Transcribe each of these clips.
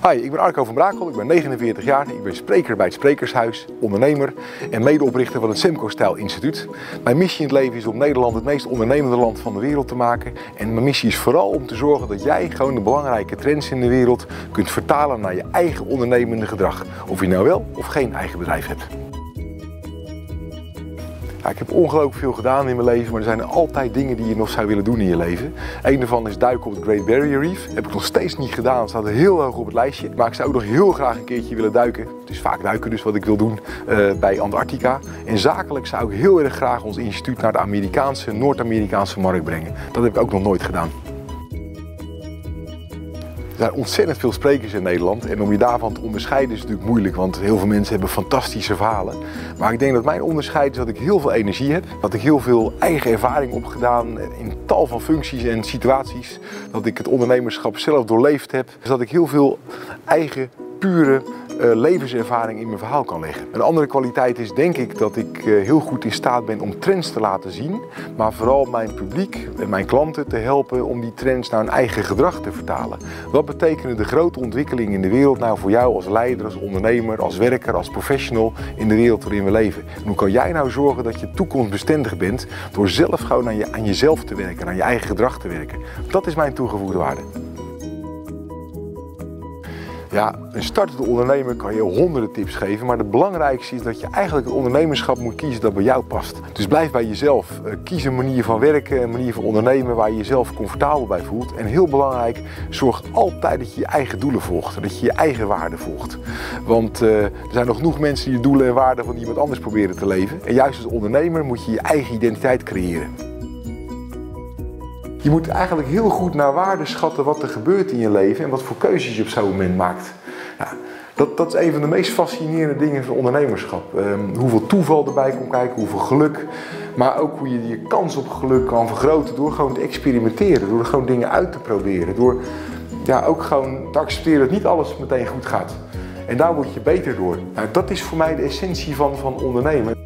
Hi, ik ben Arco van Brakel, ik ben 49 jaar, ik ben spreker bij het Sprekershuis, ondernemer en medeoprichter van het Semco-stijl Instituut. Mijn missie in het leven is om Nederland het meest ondernemende land van de wereld te maken. En mijn missie is vooral om te zorgen dat jij gewoon de belangrijke trends in de wereld kunt vertalen naar je eigen ondernemende gedrag. Of je nou wel of geen eigen bedrijf hebt. Ja, ik heb ongelooflijk veel gedaan in mijn leven, maar er zijn altijd dingen die je nog zou willen doen in je leven. Een daarvan is duiken op het Great Barrier Reef. Heb ik nog steeds niet gedaan, het staat heel hoog op het lijstje. Maar ik zou ook nog heel graag een keertje willen duiken. Het is vaak duiken dus wat ik wil doen bij Antarctica. En zakelijk zou ik heel erg graag ons instituut naar de Noord-Amerikaanse markt brengen. Dat heb ik ook nog nooit gedaan. Er zijn ontzettend veel sprekers in Nederland en om je daarvan te onderscheiden is natuurlijk moeilijk, want heel veel mensen hebben fantastische verhalen. Maar ik denk dat mijn onderscheid is dat ik heel veel energie heb, dat ik heel veel eigen ervaring opgedaan in tal van functies en situaties, dat ik het ondernemerschap zelf doorleefd heb, dus dat ik heel veel eigen, pure levenservaring in mijn verhaal kan leggen. Een andere kwaliteit is denk ik dat ik heel goed in staat ben om trends te laten zien, maar vooral mijn publiek en mijn klanten te helpen om die trends naar hun eigen gedrag te vertalen. Wat betekenen de grote ontwikkelingen in de wereld nou voor jou als leider, als ondernemer, als werker, als professional in de wereld waarin we leven? En hoe kan jij nou zorgen dat je toekomstbestendig bent door zelf gewoon aan jezelf te werken, aan je eigen gedrag te werken? Dat is mijn toegevoegde waarde. Ja, een startende ondernemer kan je honderden tips geven, maar het belangrijkste is dat je eigenlijk het ondernemerschap moet kiezen dat bij jou past. Dus blijf bij jezelf. Kies een manier van werken, een manier van ondernemen waar je jezelf comfortabel bij voelt. En heel belangrijk, zorg altijd dat je je eigen doelen volgt, dat je je eigen waarden volgt. Want er zijn nog genoeg mensen die de doelen en waarden van iemand anders proberen te leven. En juist als ondernemer moet je je eigen identiteit creëren. Je moet eigenlijk heel goed naar waarde schatten wat er gebeurt in je leven en wat voor keuzes je op zo'n moment maakt. Ja, dat is een van de meest fascinerende dingen van ondernemerschap. Hoeveel toeval erbij komt kijken, hoeveel geluk. Maar ook hoe je je kans op geluk kan vergroten door gewoon te experimenteren. Door er gewoon dingen uit te proberen. Door ook gewoon te accepteren dat niet alles meteen goed gaat. En daar word je beter door. Nou, dat is voor mij de essentie van ondernemen.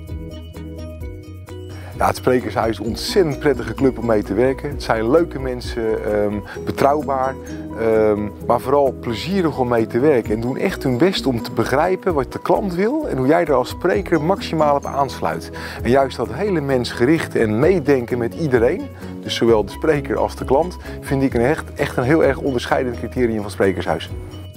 Ja, het Sprekershuis is een ontzettend prettige club om mee te werken. Het zijn leuke mensen, betrouwbaar, maar vooral plezierig om mee te werken. En doen echt hun best om te begrijpen wat de klant wil en hoe jij er als spreker maximaal op aansluit. En juist dat hele mensgericht en meedenken met iedereen, dus zowel de spreker als de klant, vind ik echt een heel erg onderscheidend criterium van Sprekershuis.